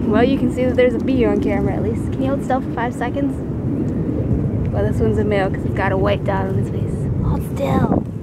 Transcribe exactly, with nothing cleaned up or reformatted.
Well, you can see that there's a bee on camera at least. Can you hold still for five seconds? Well, this one's a male because it's got a white dot on his face. Hold still.